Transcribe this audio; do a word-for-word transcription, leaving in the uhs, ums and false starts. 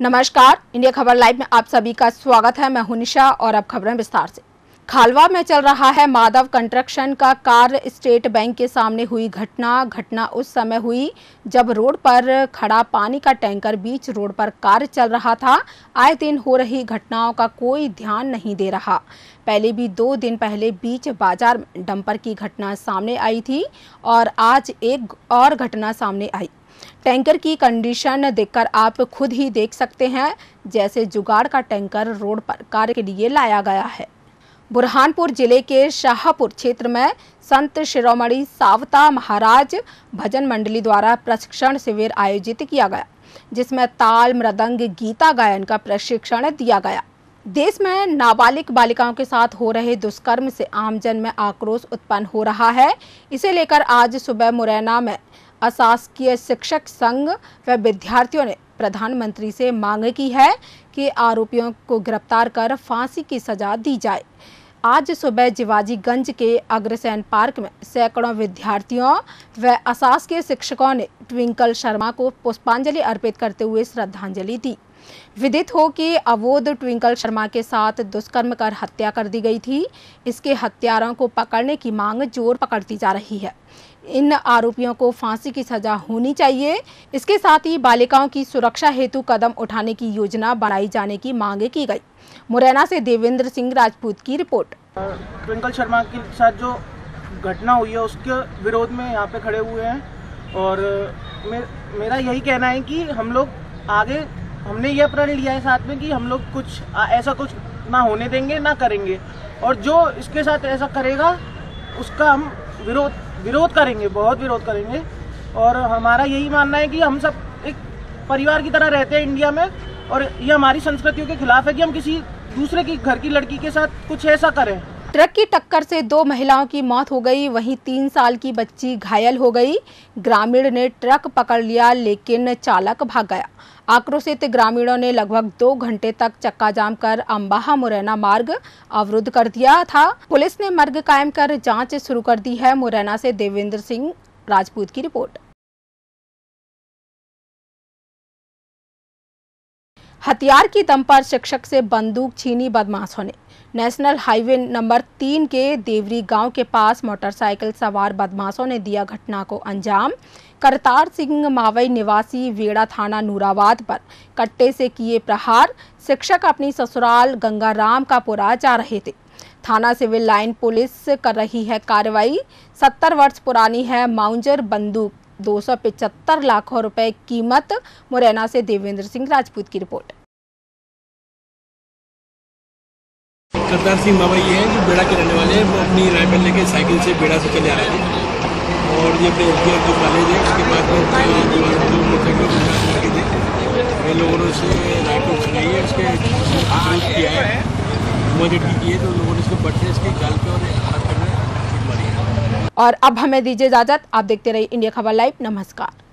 नमस्कार, इंडिया खबर लाइव में आप सभी का स्वागत है। मैं हूं निशा और अब खबरें विस्तार से। खालवा में चल रहा है माधव कंस्ट्रक्शन का कार्य। स्टेट बैंक के सामने हुई घटना घटना उस समय हुई जब रोड पर खड़ा पानी का टैंकर बीच रोड पर कार्य चल रहा था। आए दिन हो रही घटनाओं का कोई ध्यान नहीं दे रहा। पहले भी दो दिन पहले बीच बाजार में डंपर की घटना सामने आई थी और आज एक और घटना सामने आई। टैंकर की कंडीशन देखकर आप खुद ही देख सकते हैं, जैसे जुगाड़ का टैंकर रोड पर कार्य के लिए लाया गया है। बुरहानपुर जिले के शाहपुर क्षेत्र में संत शिरोमणि सावता महाराज भजन मंडली द्वारा प्रशिक्षण शिविर आयोजित किया गया, जिसमें ताल, मृदंग, गीता गायन का प्रशिक्षण दिया गया। देश में नाबालिग बालिकाओं के साथ हो रहे दुष्कर्म से आमजन में आक्रोश उत्पन्न हो रहा है। इसे लेकर आज सुबह मुरैना में अशासकीय शिक्षक संघ व विद्यार्थियों ने प्रधानमंत्री से मांग की है कि आरोपियों को गिरफ्तार कर फांसी की सजा दी जाए। आज सुबह जिवाजीगंज के अग्रसेन पार्क में सैकड़ों विद्यार्थियों व अशासकीय शिक्षकों ने ट्विंकल शर्मा को पुष्पांजलि अर्पित करते हुए श्रद्धांजलि दी। विदित हो कि अवोध ट्विंकल शर्मा के साथ दुष्कर्म कर हत्या कर दी गई थी। इसके हत्यारों को पकड़ने की मांग जोर पकड़ती जा रही है। इन आरोपियों को फांसी की सजा होनी चाहिए। इसके साथ ही बालिकाओं की सुरक्षा हेतु कदम उठाने की योजना बनाई जाने की मांग की गई। मुरैना से देवेंद्र सिंह राजपूत की रिपोर्ट। ट्विंकल शर्मा के साथ जो घटना हुई है उसके विरोध में यहाँ पे खड़े हुए हैं और मे, मेरा यही कहना है कि हम लोग आगे हमने यह प्रण लिया है साथ में कि हम लोग कुछ ऐसा कुछ ना होने देंगे ना करेंगे, और जो इसके साथ ऐसा करेगा उसका हम विरोध विरोध करेंगे, बहुत विरोध करेंगे। और हमारा यही मानना है कि हम सब एक परिवार की तरह रहते हैं इंडिया में, और ये हमारी संस्कृतियों के खिलाफ है कि हम किसी दूसरे की घर की लड़की के साथ कुछ ऐसा करें। ट्रक की टक्कर से दो महिलाओं की मौत हो गई, वहीं तीन साल की बच्ची घायल हो गई। ग्रामीण ने ट्रक पकड़ लिया लेकिन चालक भाग गया। आक्रोशित ग्रामीणों ने लगभग दो घंटे तक चक्का जाम कर अम्बाहा मुरैना मार्ग अवरुद्ध कर दिया था। पुलिस ने मार्ग कायम कर जांच शुरू कर दी है। मुरैना से देवेंद्र सिंह राजपूत की रिपोर्ट। हथियार की दम पर शिक्षक से बंदूक छीनी बदमाशों ने। नेशनल हाईवे नंबर तीन के देवरी गांव के पास मोटरसाइकिल सवार बदमाशों ने दिया घटना को अंजाम। करतार सिंह मावई निवासी वेड़ा थाना नूराबाद पर कट्टे से किए प्रहार। शिक्षक अपनी ससुराल गंगाराम का पुरा जा रहे थे। थाना सिविल लाइन पुलिस कर रही है कार्रवाई। सत्तर वर्ष पुरानी है माउंजर बंदूक, दो सौ पिचहत्तर लाख रुपए कीमत। मुरैना से देवेंद्र सिंह राजपूत की रिपोर्ट। करतार सिंह मावई हैं जो बेड़ा के रहने वाले हैं। वो अपनी राइफल लेके साइकिल से बेड़ा से चले आ रहे थे और ये अपने एस डी आर जो कॉलेज है उसके बाद में लड़के थे। वे लोगों ने उसे राइफल चलाई है, उसके विरोध किया है, मदद की है, तो लोगों ने इसको बट्टे इसके गाल पे और हाथ पर मारी है। और अब हमें दीजिए इजाजत। आप देखते रहिए इंडिया खबर लाइव। नमस्कार।